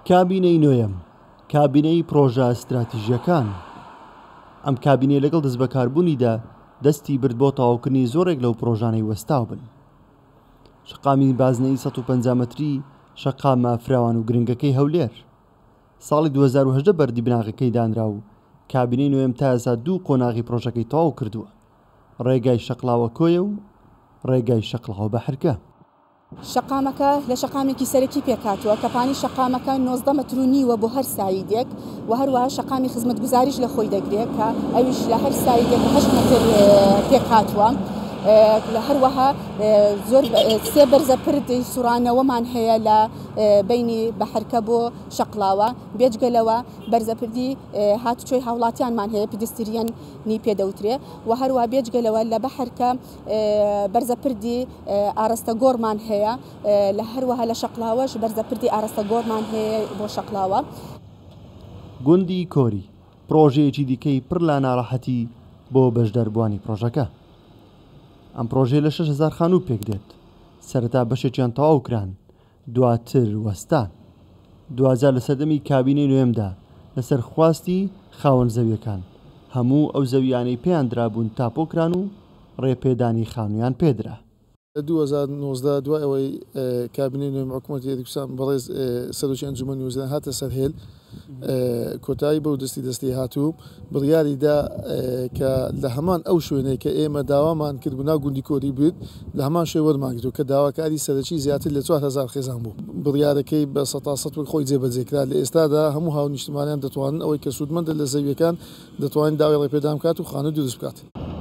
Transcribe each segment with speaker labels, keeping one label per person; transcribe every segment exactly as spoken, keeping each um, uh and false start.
Speaker 1: کابینەی نوێیەم کابینەی پرۆژە استراتیژیەکان ئەم کابینەی لەگەڵ دەست بەکاربوونیدا دەستی برد بۆ تەواوکردنی زۆرێک لەو پرۆژانەی وەستاو بن. شقامی بازنەی سەد و پەنجا مەتری شقامە فراوان و گرنگەکەی هەولێر ساڵی دوو هەزار و هەژدە بەردی بناغەکەی دانرا و کابینەی نوێم تا ئێستا دوو قۆناغی پرۆژەکەی تەواو کردووە، ڕێگای شەقڵاوە کۆیە و ڕێگای شەقڵاوە بەحرکە.
Speaker 2: شەقامەکە لە شەقامێکی سەرەکی پێکاتوە کە پانی شەقامەکە نۆزدە مەتر و نیوە بۆ هەر سایدێک و هەروەها شەقامی خزمەتگوزاریش لە خۆی دەگرێت کە ئەویش لە هەر سایدێک هەشت مەتر پێکاتوە. لە هەروەها زۆر سێ بەرزە پردی سوڕانەوەمان هەیە لە بینی بەحرکە بۆ شەقڵاوە، بێجگەلەوە بەرزە پردی هاتوچۆی هاوڵاتیانمان هەیە پێدەستریەنی پێدەوترێ و هەروە بێجگەلەوە لە بەحرکە بەرزە پردی ئاراستە گۆڕمان هەیە، لە هەروەها لە شەقڵاوەش بەرزە پردی ئاراستە گۆڕمان هەیە بۆ شەقڵاوە.
Speaker 1: گوندی کۆری پرۆژەیەکی دیکەی پڕ لە ناڕەحەتی بۆ بەشداربووانی پرۆژەکە. ئەم پرۆژەیە لە شەش هەزار خانوو پێک دێت، سەرەتا بەشێکیان تەواو کران، دواتر وەستان. دوازار لە سەردەمی کابینەی نوێمدا لەسەر خواستی خاوەن زەویەکان هەموو ئەو زەویانەی پێیان درابوون تاپۆکران و ڕێپێدانی خانوویان پێدرا.
Speaker 3: لە دوو هەزار و نۆزدە دوای ئەوەی کابینەی نوێم حکوومەتی هێرشکردن بەڕێز سەرۆکی ئەنجومەنی وەزیران هاتە سەرهێل، کۆتایی بەو دەستی دەستی هاتوو بڕیاریدا کە لە هەمان ئەو شوێنەی کە ئێمە داوامان کرد بوو ناو گوندی کۆری بێت لە هەمان شوێ وەرماگرێت کە داواکاری سەرەکی زیاتر لە چوار هەزار خێزان بوو. بڕیارەکەی بە سەد سەد خۆی جێبەجێکرا. لە ئێستادا هەموو هاو نیشتمانیان دەتوانن ئەوەی کە سوودمەندە لە زەویەکان دەتوانین داوای ڕێپێدان بکات و خانوو دروست بکات.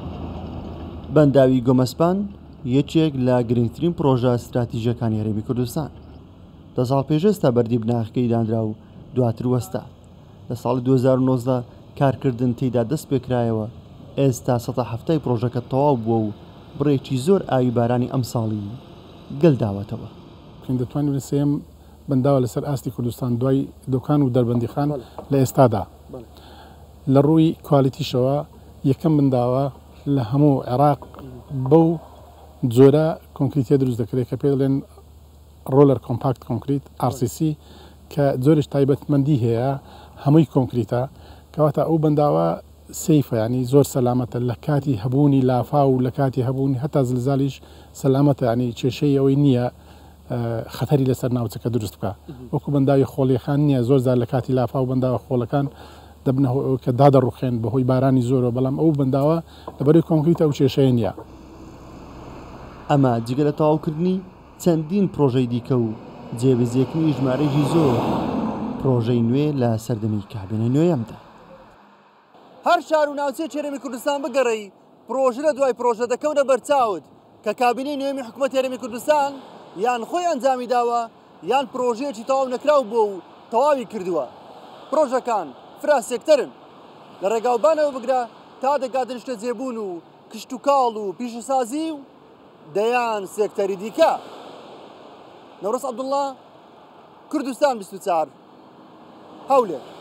Speaker 1: بەنداوی گۆمەسپان یەکێک لە گرنگترین پرۆژە استراتیژیەکانی هەرێمی کوردستان دە ساڵ پێشێستا بەردی بناغەکەی دانرا و دواتر وەستا. لە ساڵی دوو هەزار و نۆزدە کارکردن تێیدا دەست پێکرایەوە، ئێستا سەد و هەفتای پرۆژەکە تەواو بووە و بڕێکی زۆر ئاوی بارانی ئەم ساڵی گەلداوەتەوە.
Speaker 4: دەتوانین سێم بەنداوە لەسەر ئاستی کوردستان دوای دۆکان و دەربەندیخان لە ئێستادا لە ڕووی کوالیتیشەوە یەکەم بنداوە لە هەموو عێراق بەو جۆرە کۆنکریتە دروست دەکرێت کە پێ دەڵێن ڕۆلەر کۆمپاکت کۆنکریت ئار سی سی کە زۆرش تایبەتمەندی هەیە هەمووی کۆنکریتە، کەواتە ئەو بەنداوە سەیفە، ینی زۆر سەلامەتە لە کاتی هەبوونی لافا و لە کاتی هەبوونی هەتا زلزالیش سەلامەتە، ینی کێشەی ئەوەی نییە خەتەری لەسەر ناوچەکە دروست بکە. وەکو بەنداوی خۆڵیەکان نییە، زۆر زار لە کاتی لافا و بەنداوە خۆڵەکان دەبنەوە کە دادەڕوخێن بەهۆی بارانی زۆرەوە، بەڵام ئەو بەنداوە لەبەرەوەی کۆنکریتە ئەو کێشەیە نییە.
Speaker 1: ئەمە جگە لە تەواوکردنی چەندین پرۆژەی دیکە و جێبەجێکردنی ژمارەیەکی زۆر پرۆژەی نوێ لە سەردەمی کابینەی نوێیەمدا.
Speaker 5: هەر شار و ناوچەی هەرێمی کوردستان بگەڕێی پرۆژە لە دوای پرۆژە دەکەونە بەرچاوت کە کابینەی نوێمی حکوومەتی هەرێمی کوردستان یان خۆی ئەنجامی داوە یان پرۆژەیەکی تەواو نەکراو بووە و تەواوی کردووە. پرۆژەکان فراسێکترن، لە ڕێگاوبانەوە بگرە تا دەگاتن شتە جێبوون و کشت و کاڵ و پیشەسازی و دەیان سێکتەری دیکە. نەورەس عەبدوڵڵا، کوردستان بیست و چوار، هەولێر.